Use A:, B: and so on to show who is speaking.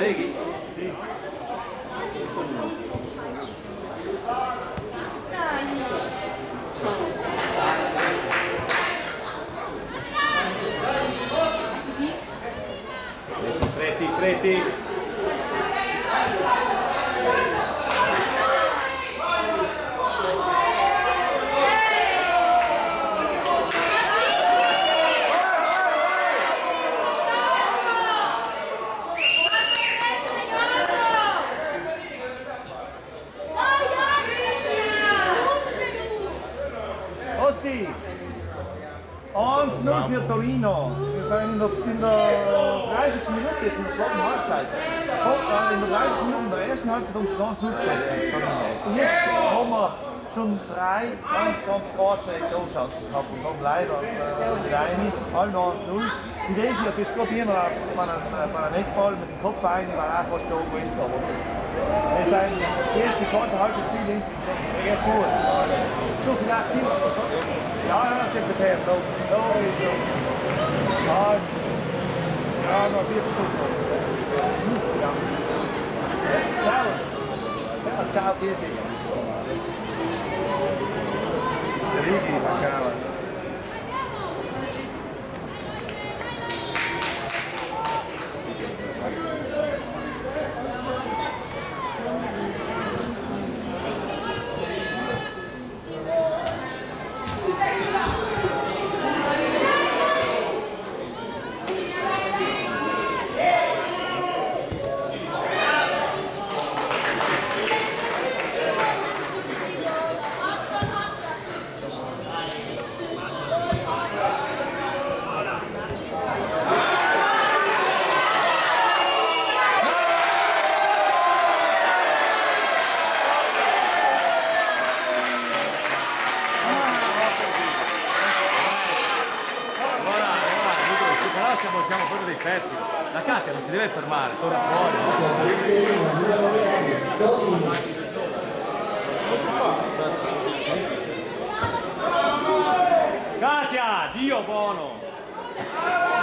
A: colleghi.
B: Sì.
A: Stretti, stretti.
B: Ossi! 1-0 für Torino. Wir sind in der 30 Minuten jetzt in der zweiten Halbzeit. In der 30 Minuten der ersten Halbzeit haben sie 1-0 geschossen. Und jetzt haben wir schon 3 ganz große Torchancen gehabt und haben leider nicht eine, alle noch 1-0. Die Idee ist, ich habe jetzt probieren, bei einem Eckball mit dem Kopf rein, weil er fast da oben ist. Wir sind jetzt die zweite Halbzeit viel insgesamt. Er geht schon. So vielleicht immer. Ja, das ist etwas her. Da ist er. Ja, noch 4 Stunden. Ja. Servus. Ja, ciao, Pieti. Der Rigi, Macala.
A: Siamo proprio dei pessimi. La Katia non si deve fermare, torna fuori. Katia, Dio buono!